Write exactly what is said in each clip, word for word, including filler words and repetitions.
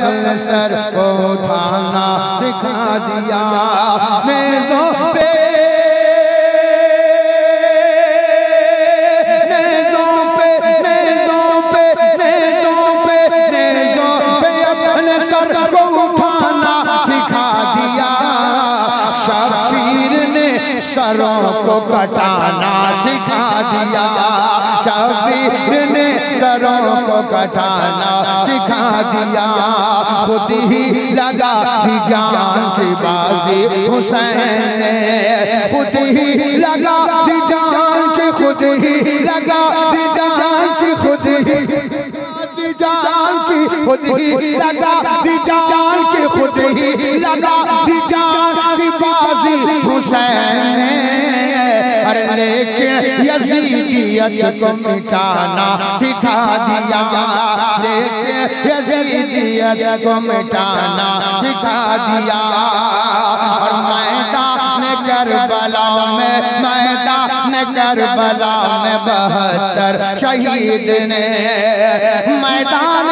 अपने सर को उठाना सिखा दिया। नेज़ों पे नेज़ों पे नेज़ों पे नेज़ों पे नेज़ों पे अपने सर को उठाना सिखा दिया। शबीर ने सरों को कटाना सिखा दिया। शबीर ने सरों को कटाना सिखा दिया। खुद ही लगा दी जान की बाजी हुसैन ने, खुद ही लगा दी जान की, खुद ही लगा दी जान की, खुद ही दी जान की, खुद ही लगा दी जान की, खुद ही लगा दी जान की बाजी हुसैन ने। अरे लेकिन यजीदियत को मिटाना सिखा दिया। लेकिन यजीदियत को मिटाना सिखा दिया। और मैदान करबला में मैदान करबला में बहत्तर शहीद ने मैदान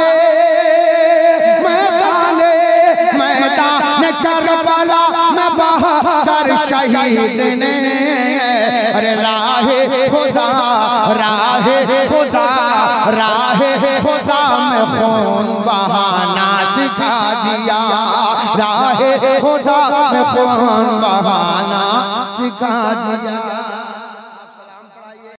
मैदान मैदान करबला में बहत्तर शहीद ने अरे राहे खुदा राहे खुदा राहे खुदा में खून बहाना सिखा दिया। राहे खुदा में खून बहाना सिखा दिया।